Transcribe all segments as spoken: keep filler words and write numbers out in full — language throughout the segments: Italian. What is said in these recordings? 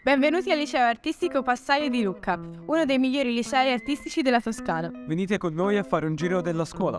Benvenuti al Liceo Artistico Passaio di Lucca, uno dei migliori licei artistici della Toscana. Venite con noi a fare un giro della scuola.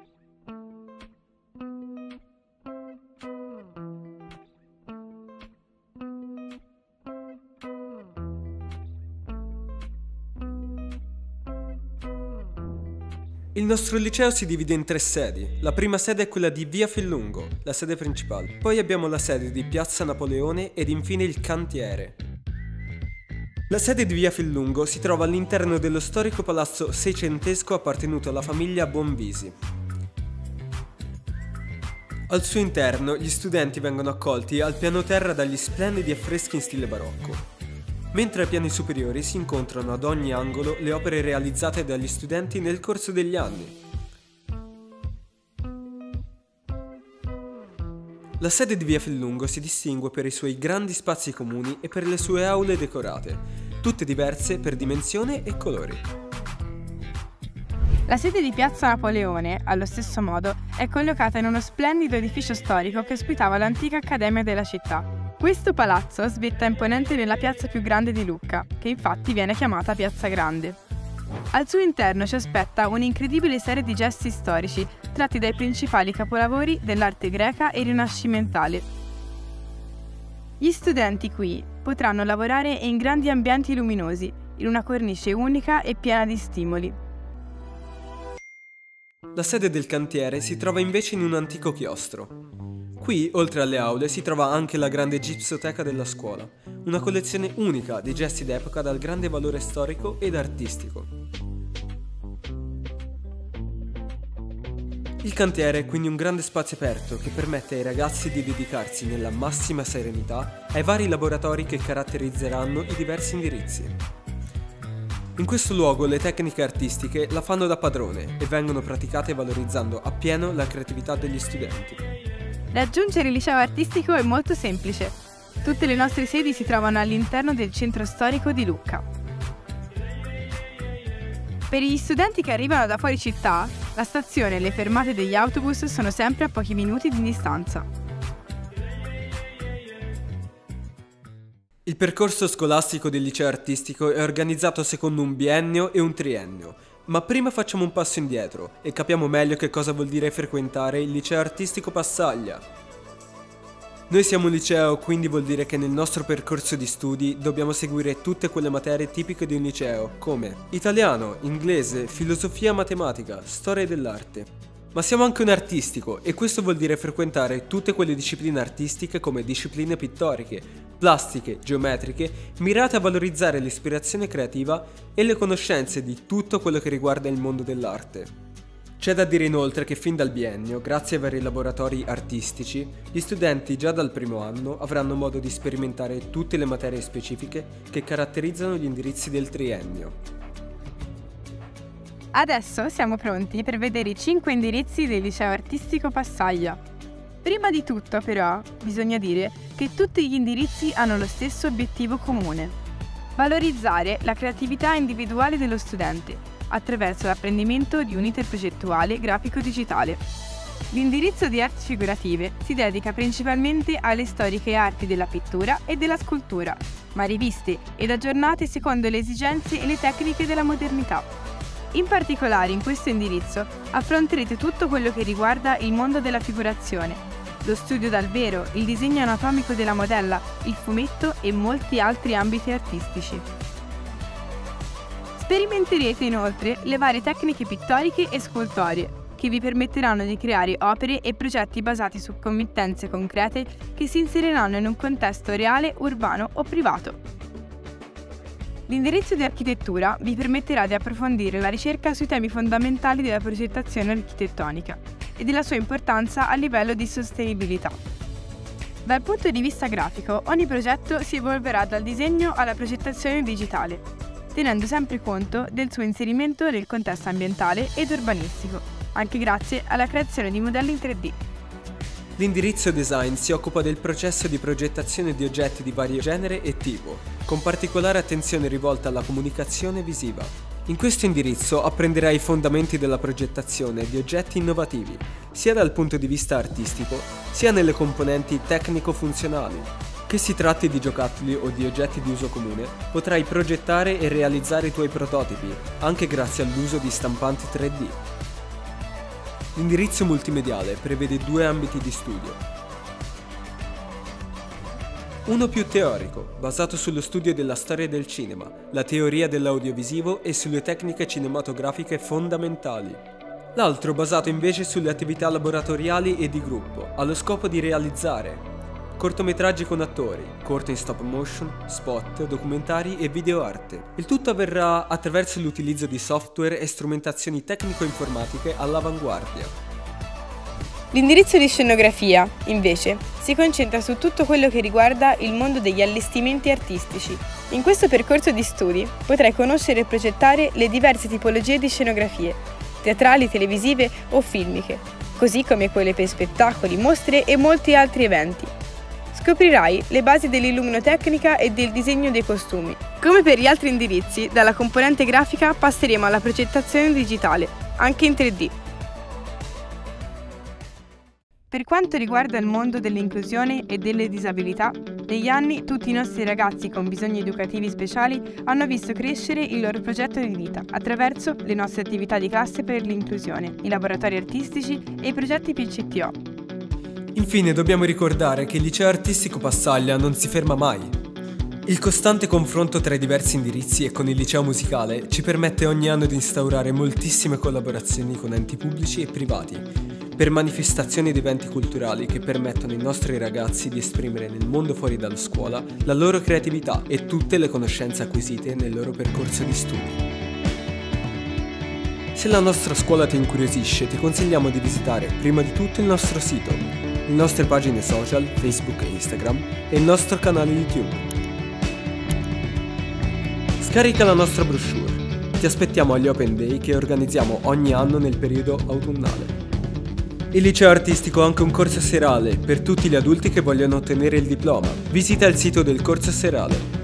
Il nostro liceo si divide in tre sedi. La prima sede è quella di Via Fillungo, la sede principale. Poi abbiamo la sede di Piazza Napoleone ed infine il cantiere. La sede di Via Fillungo si trova all'interno dello storico palazzo seicentesco appartenuto alla famiglia Bonvisi. Al suo interno gli studenti vengono accolti al piano terra dagli splendidi affreschi in stile barocco. Mentre ai piani superiori si incontrano ad ogni angolo le opere realizzate dagli studenti nel corso degli anni. La sede di Via Fillungo si distingue per i suoi grandi spazi comuni e per le sue aule decorate, tutte diverse per dimensione e colori. La sede di Piazza Napoleone, allo stesso modo, è collocata in uno splendido edificio storico che ospitava l'antica accademia della città. Questo palazzo svetta imponente nella piazza più grande di Lucca, che infatti viene chiamata Piazza Grande. Al suo interno ci aspetta un'incredibile serie di gesti storici tratti dai principali capolavori dell'arte greca e rinascimentale. Gli studenti qui potranno lavorare in grandi ambienti luminosi, in una cornice unica e piena di stimoli. La sede del cantiere si trova invece in un antico chiostro. Qui, oltre alle aule, si trova anche la grande gipsoteca della scuola, una collezione unica di gesti d'epoca dal grande valore storico ed artistico. Il cantiere è quindi un grande spazio aperto che permette ai ragazzi di dedicarsi nella massima serenità ai vari laboratori che caratterizzeranno i diversi indirizzi. In questo luogo le tecniche artistiche la fanno da padrone e vengono praticate valorizzando appieno la creatività degli studenti. Raggiungere il liceo artistico è molto semplice. Tutte le nostre sedi si trovano all'interno del centro storico di Lucca. Per gli studenti che arrivano da fuori città, la stazione e le fermate degli autobus sono sempre a pochi minuti di distanza. Il percorso scolastico del liceo artistico è organizzato secondo un biennio e un triennio, ma prima facciamo un passo indietro e capiamo meglio che cosa vuol dire frequentare il liceo artistico Passaglia. Noi siamo un liceo, quindi vuol dire che nel nostro percorso di studi dobbiamo seguire tutte quelle materie tipiche di un liceo, come italiano, inglese, filosofia, matematica, storia dell'arte. Ma siamo anche un artistico e questo vuol dire frequentare tutte quelle discipline artistiche come discipline pittoriche, plastiche, geometriche, mirate a valorizzare l'ispirazione creativa e le conoscenze di tutto quello che riguarda il mondo dell'arte. C'è da dire inoltre che fin dal biennio, grazie ai vari laboratori artistici, gli studenti già dal primo anno avranno modo di sperimentare tutte le materie specifiche che caratterizzano gli indirizzi del triennio. Adesso siamo pronti per vedere i cinque indirizzi del liceo artistico Passaglia. Prima di tutto, però, bisogna dire che tutti gli indirizzi hanno lo stesso obiettivo comune: valorizzare la creatività individuale dello studente attraverso l'apprendimento di un iter progettuale grafico-digitale. L'indirizzo di arti figurative si dedica principalmente alle storiche arti della pittura e della scultura, ma riviste ed aggiornate secondo le esigenze e le tecniche della modernità. In particolare in questo indirizzo affronterete tutto quello che riguarda il mondo della figurazione, lo studio dal vero, il disegno anatomico della modella, il fumetto e molti altri ambiti artistici. Sperimenterete inoltre le varie tecniche pittoriche e scultorie, che vi permetteranno di creare opere e progetti basati su committenze concrete che si inseriranno in un contesto reale, urbano o privato. L'indirizzo di architettura vi permetterà di approfondire la ricerca sui temi fondamentali della progettazione architettonica e della sua importanza a livello di sostenibilità. Dal punto di vista grafico, ogni progetto si evolverà dal disegno alla progettazione digitale, tenendo sempre conto del suo inserimento nel contesto ambientale ed urbanistico, anche grazie alla creazione di modelli in tre D. L'indirizzo design si occupa del processo di progettazione di oggetti di vario genere e tipo, con particolare attenzione rivolta alla comunicazione visiva. In questo indirizzo apprenderai i fondamenti della progettazione di oggetti innovativi, sia dal punto di vista artistico, sia nelle componenti tecnico-funzionali. Che si tratti di giocattoli o di oggetti di uso comune, potrai progettare e realizzare i tuoi prototipi, anche grazie all'uso di stampanti tre D. L'indirizzo multimediale prevede due ambiti di studio. Uno più teorico, basato sullo studio della storia del cinema, la teoria dell'audiovisivo e sulle tecniche cinematografiche fondamentali. L'altro basato invece sulle attività laboratoriali e di gruppo, allo scopo di realizzare cortometraggi con attori, corti in stop motion, spot, documentari e videoarte. Il tutto avverrà attraverso l'utilizzo di software e strumentazioni tecnico-informatiche all'avanguardia. L'indirizzo di scenografia, invece, si concentra su tutto quello che riguarda il mondo degli allestimenti artistici. In questo percorso di studi potrai conoscere e progettare le diverse tipologie di scenografie, teatrali, televisive o filmiche, così come quelle per spettacoli, mostre e molti altri eventi. Scoprirai le basi dell'illuminotecnica e del disegno dei costumi. Come per gli altri indirizzi, dalla componente grafica passeremo alla progettazione digitale, anche in tre D. Per quanto riguarda il mondo dell'inclusione e delle disabilità, negli anni tutti i nostri ragazzi con bisogni educativi speciali hanno visto crescere il loro progetto di vita attraverso le nostre attività di classe per l'inclusione, i laboratori artistici e i progetti P C T O. Infine dobbiamo ricordare che il Liceo Artistico Passaglia non si ferma mai. Il costante confronto tra i diversi indirizzi e con il liceo musicale ci permette ogni anno di instaurare moltissime collaborazioni con enti pubblici e privati, per manifestazioni ed eventi culturali che permettono ai nostri ragazzi di esprimere nel mondo fuori dalla scuola la loro creatività e tutte le conoscenze acquisite nel loro percorso di studi. Se la nostra scuola ti incuriosisce, ti consigliamo di visitare prima di tutto il nostro sito, le nostre pagine social, Facebook e Instagram e il nostro canale YouTube. Scarica la nostra brochure. Ti aspettiamo agli Open Day che organizziamo ogni anno nel periodo autunnale. Il liceo artistico ha anche un corso serale per tutti gli adulti che vogliono ottenere il diploma. Visita il sito del corso serale.